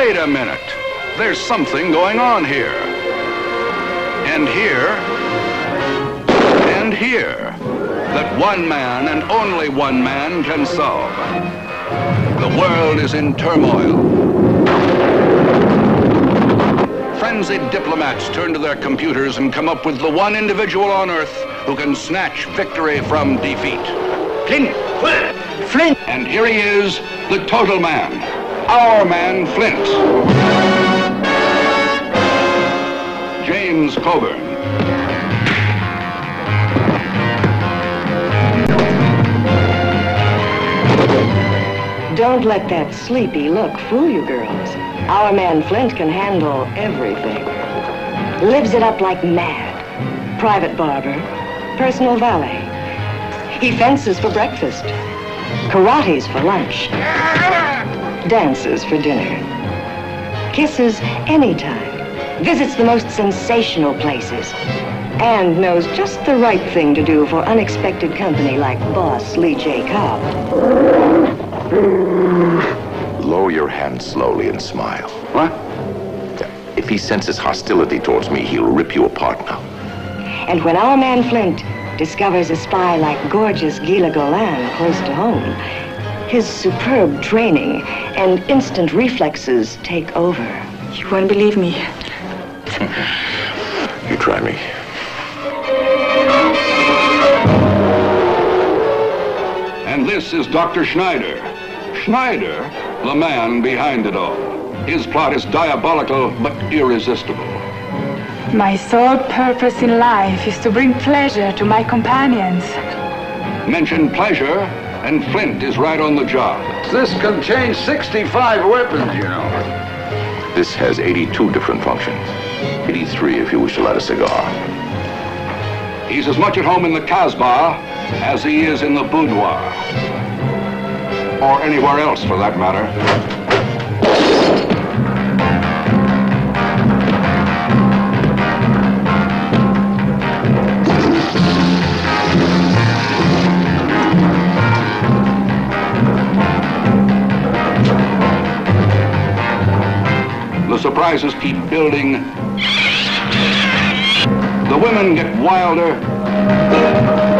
Wait a minute. There's something going on here. And here. And here. That one man and only one man can solve. The world is in turmoil. Frenzied diplomats turn to their computers and come up with the one individual on Earth who can snatch victory from defeat. Flint! Flint! And here he is, the total man, Our Man Flint. James Coburn. Don't let that sleepy look fool you, girls. Our Man Flint can handle everything. Lives it up like mad. Private barber, personal valet. He fences for breakfast, karates for lunch, dances for dinner, kisses anytime, visits the most sensational places, and knows just the right thing to do for unexpected company like boss Lee J. Cobb. Lower your hand slowly and smile. What? If he senses hostility towards me, he'll rip you apart now. And when Our Man Flint discovers a spy like gorgeous Gila Golan close to home, his superb training and instant reflexes take over. You won't believe me. You try me. And this is Dr. Schneider. Schneider, the man behind it all. His plot is diabolical but irresistible. My sole purpose in life is to bring pleasure to my companions. Mention pleasure, and Flint is right on the job. This contains 65 weapons, you know. This has 82 different functions. 83 if you wish to light a cigar. He's as much at home in the Casbah as he is in the boudoir. Or anywhere else, for that matter. The surprises keep building. The women get wilder.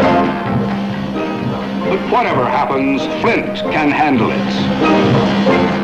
But whatever happens, Flint can handle it.